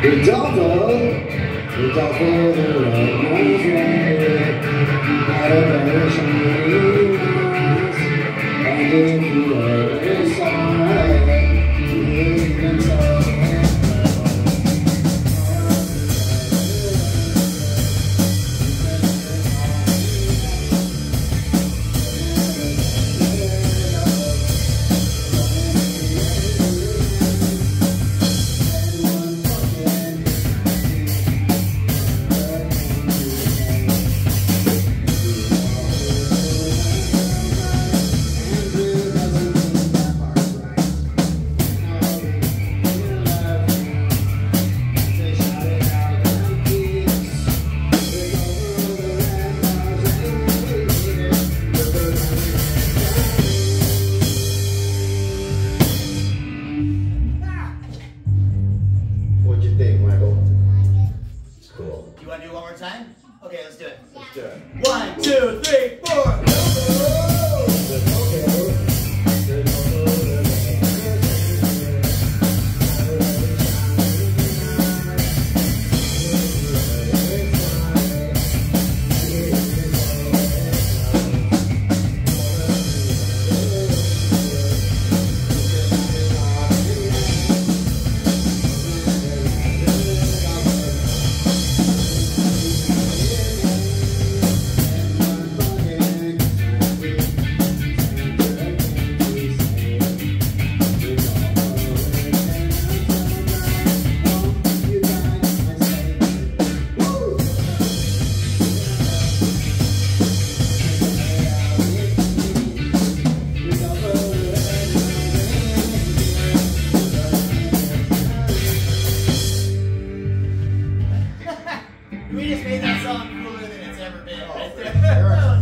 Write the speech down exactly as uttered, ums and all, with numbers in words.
double, the double, the red nose red, not a very shiny nose, and if you ever saw it, you even saw it. What'd you think, Michael? It's cool. You want to do it one more time? Okay, let's do it. Let's do it. One, two, three, four. We just made that song cooler than it's ever been. Right there.